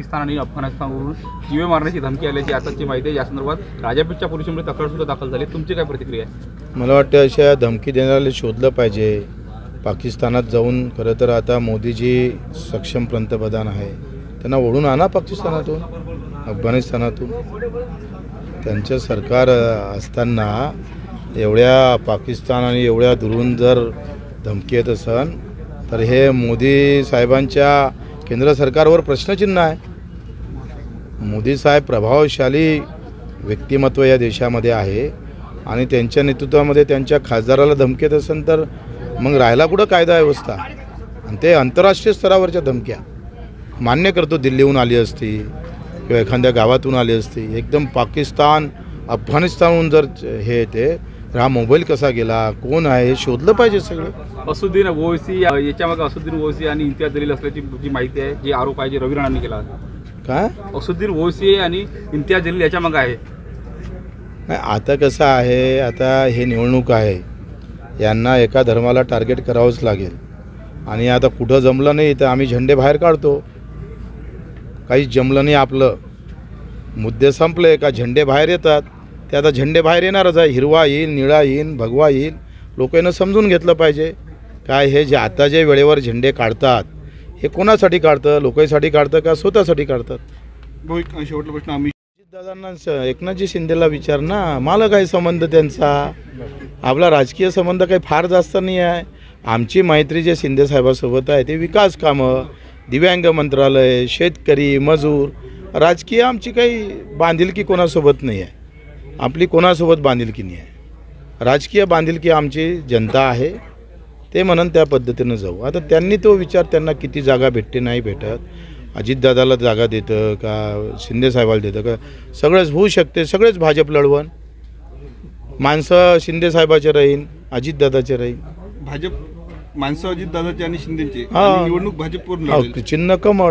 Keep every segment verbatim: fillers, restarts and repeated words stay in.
पाकिस्तान आणि अफगाणिस्तानवरून जीवे मारण्याची धमकी आल्याची आताची माहिती आहे। या संदर्भात राजापेठच्या पोलिसांमध्ये तक्रार सुद्धा दाखल झाली। तुमची काय प्रतिक्रिया आहे? मला वाटतं अशा धमकी देणाऱ्याला शोधलं पाहिजे। पाकिस्तानात जाऊन खरं तर आता मोदीजी सक्षम पंतप्रधान आहे, त्यांना ओढून आणा पाकिस्तानातून, अफगाणिस्तानातून। त्यांचं सरकार असताना एवढ्या पाकिस्तान आणि एवढ्या दुरून जर धमकी येत असन तर हे मोदी साहेबांच्या केंद्र सरकारवर प्रश्नचिन्ह आहे। मोदी साहेब प्रभावशाली व्यक्तिमत्व या देशामध्ये आहे आणि त्यांच्या नेतृत्वामध्ये त्यांच्या खासदाराला धमकी येत असेल तर मग राहायला कुठं कायदा व्यवस्था? आणि ते आंतरराष्ट्रीय स्तरावरच्या धमक्या मान्य करतो, दिल्लीहून आली असती किंवा एखाद्या गावातून आली असती, एकदम पाकिस्तान अफगाणिस्तानहून जर हे येते तर हा मोबाईल कसा गेला, कोण आहे हे शोधलं पाहिजे सगळं। असुद्दीन ओवैसी याच्यामागे असुद्दीन ओवैसी आणि इम्तियाज जलील असल्याची जी माहिती आहे, जी आरोप आहे जे रवी राणांनी केला। काय असुद्दीन ओवैसी आणि इम्तियाज जलील याच्यामागे आहे? नाही, आता कसं आहे, आता हे निवडणूक आहे, यांना एका धर्माला टार्गेट करावंच लागेल आणि आता कुठं जमलं नाही तर आम्ही झेंडे बाहेर काढतो। काहीच जमलं नाही, आपलं मुद्दे संपले का झेंडे बाहेर येतात। ते आता झेंडे बाहेर येणारच आहे, हिरवा येईल, निळा येईल, भगवा येईल। लोकांना समजून घेतलं पाहिजे काय हे जे आता जे वेळेवर झेंडे काढतात हे कोणासाठी काढतं, लोकांसाठी काढतं का स्वतःसाठी काढतात? भाऊ एक शेवटला प्रश्न आम्ही दादांना एकनाथजी शिंदेला विचार ना, मला काय संबंध त्यांचा? आपला राजकीय संबंध काही फार जास्त नाही आहे। आमची मैत्री जे शिंदे साहेबासोबत आहे ते विकास कामं, दिव्यांग मंत्रालय, शेतकरी, मजूर, राजकीय आमची काही बांधिलकी कोणासोबत नाही आहे। आपली कोणासोबत बांधिलकी नाही आहे, राजकीय बांधिलकी आमची जनता आहे, ते म्हणून त्या पद्धतीनं जाऊ। आता त्यांनी तो विचार, त्यांना किती जागा भेटते नाही भेटत, अजितदादाला जागा देतं का शिंदे साहेबाला देतं का, सगळंच होऊ शकते। सगळेच भाजप लढवण, माणसं शिंदे साहेबाचे राहीन, अजितदादाचे राहीन। भाजप माणसं अजितदादाचे आणि शिंदेचे, हां, निवडणूक भाजपवर लढेल। चिन्ह कमळ।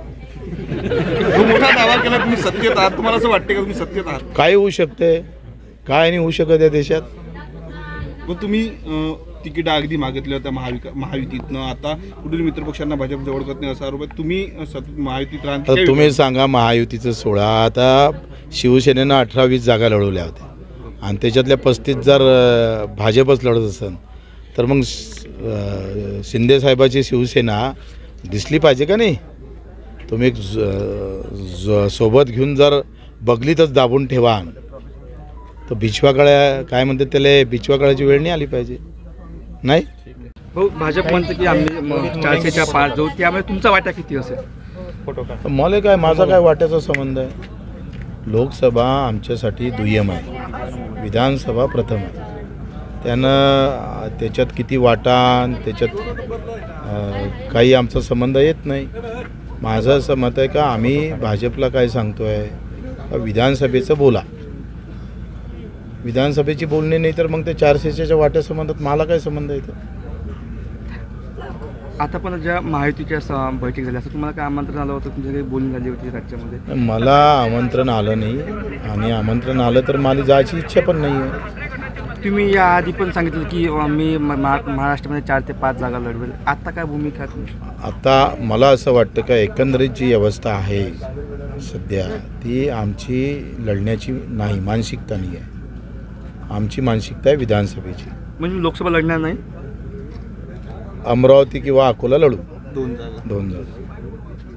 मोठा दावा केला तुम्ही सत्तेत आहात, तुम्हाला असं वाटते का तुम्ही सत्तेत आहात? काय होऊ शकते, काय नाही होऊ शकत या देशात। मग तुम्ही तिकीट अगदी मागितले होत्या महाविका महायुतीतनं, आता कुठेतरी मित्रपक्षांना भाजप जवळ करत नाही असा आरोप आहे। तुम्ही सतत महायुतीत राहता, तुम्ही सांगा, महायुतीचं सोडा, आता शिवसेनेनं अठरा वीस जागा लढवल्या होत्या आणि त्याच्यातल्या पस्तीस जर भाजपच लढत असेल तर मग शिंदे साहेबाची शिवसेना दिसली पाहिजे का नाही? तुम्ही सोबत घेऊन जर बगलीतच दाबून ठेवा तर बिछवाकळ्या काय म्हणतात त्याला, बिछवाकळ्याची वेळ नाही आली पाहिजे, नाही? हो, भाजप म्हणते की आम्ही चारशेच्या पार जाऊ, त्यामुळे तुमचा वाटा किती असेल? मला काय, माझा काय वाट्याचा संबंध आहे? लोकसभा आमच्यासाठी दुय्यम आहे, विधानसभा प्रथम आहे। त्यानं त्याच्यात किती वाटा, त्याच्यात काही आमचा संबंध येत नाही। माझं असं मत आहे का आम्ही भाजपला काय सांगतो आहे, विधानसभेचं बोला, विधानसभेची बोलणी नाही तर मग ते चारशेच्या वाट्या संबंधात मला काय संबंध येतो? आता पण ज्या महायुतीच्या बैठक झाली, असं तुम्हाला काय आमंत्रण आलं होतं? तुमची काही बोलणी झाली होती राज्यामध्ये? मला आमंत्रण आलं नाही आणि आमंत्रण आलं तर मला जायची इच्छा पण नाही आहे। तुम्ही याआधी पण सांगितलं की मी महाराष्ट्रामध्ये चार ते पाच जागा लढवेल, आता काय भूमिका आहे तुमची? आता मला असं वाटतं का एकंदरीत जी अवस्था आहे सध्या ती आमची लढण्याची नाही, मानसिकता नाही आहे। आमची मानसिकता आहे विधानसभेची। म्हणजे लोकसभा लढणार नाही? अमरावती किंवा अकोला लढू, दोन जागा दोन जागा